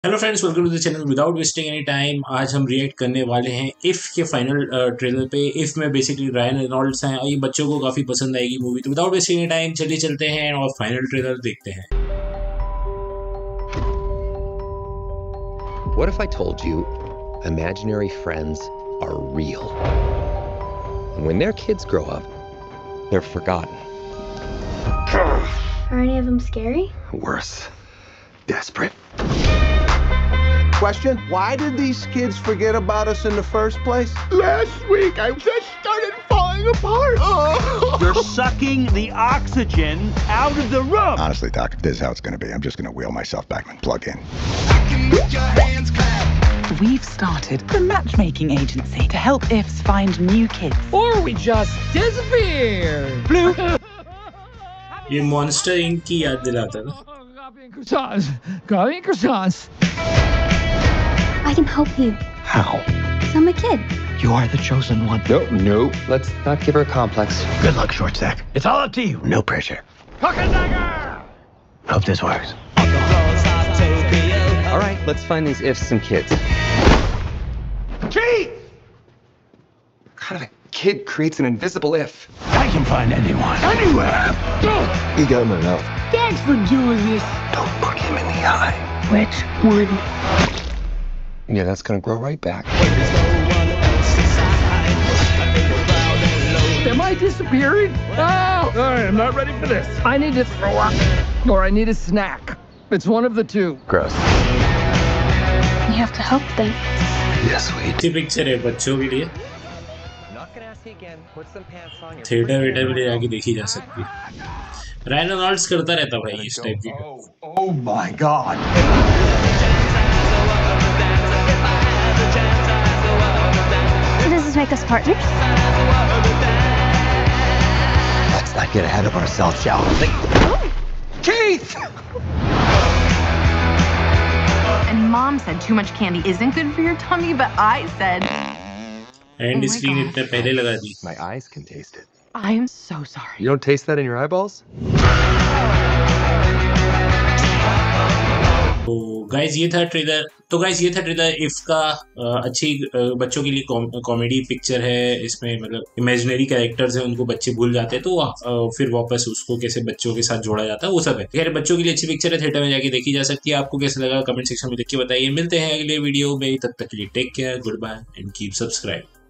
Hello friends, welcome to the channel without wasting any time. आज हम react करने वाले हैं इफ के फाइनल ट्रेलर पे। इफ में बेसिकली रायन रेनॉल्ड्स हैं और ये बच्चों को काफी पसंद आएगी मूवी। तो विदाउट वेस्टिंग एनी टाइम चलिए चलते हैं और फाइनल ट्रेलर देखते हैं। What if I told you imaginary friends are real? And when their kids grow up, they're forgotten. Are any of them scary? Worse. Desperate. Question: why did these kids forget about us in the first place? Last week I just started falling apart. Oh. You're sucking the oxygen out of the room. Honestly, Doc, if this is how it's going to be, I'm just going to wheel myself back and plug in. We've started a matchmaking agency to help IFs find new kids. Or we just disappear. Blue. ये Monster Inc की याद दिलाता है ना। Copy croissants. I can help you. How? 'Cause I'm a kid. You are the chosen one. No. Let's not give her a complex. Good luck, short stack. It's all up to you. No pressure. Hook and dagger. Hope this works. All right, let's find these ifs some kids. Chief! What kind of a kid creates an invisible if? I can find anyone. Anywhere. You got him enough. Thanks for doing this. Don't look him in the eye. Which one? Yeah, that's gonna grow right back. Am I disappearing? Oh! All right, I'm not ready for this. I need to throw up, or I need a snack. It's one of the two. Gross. You have to help them. Yes, sweet. अच्छी picture है बच्चों के लिए। Not gonna ask you again. Put some pants on. Theatre वेटर में ले जाके देखी जा सकती है। रायन रेनॉल्ड्स करता रहता भाई इस टाइप की। Oh my God. So does this make us partners? Let's not get ahead of ourselves, shall we? Keith! And Mom said too much candy isn't good for your tummy, but I said, and Oh my screen God. इतने पहले लगा दी। My eyes can taste it. I am so sorry. You don't taste that in your eyeballs? तो guys ये था trailer if का। अच्छी बच्चों के लिए कॉमेडी पिक्चर है। इसमें मतलब इमेजिनरी कैरेक्टर्स हैं, उनको बच्चे भूल जाते हैं तो फिर वापस उसको कैसे बच्चों के साथ जोड़ा जाता है वो सब है। खैर बच्चों के लिए अच्छी पिक्चर है, थिएटर में जाके देखी जा सकती है। आपको कैसा लगा कमेंट सेक्शन में लिख के बताइए। मिलते हैं अगले वीडियो में, तब तक के लिए take care, goodbye and keep subscribe.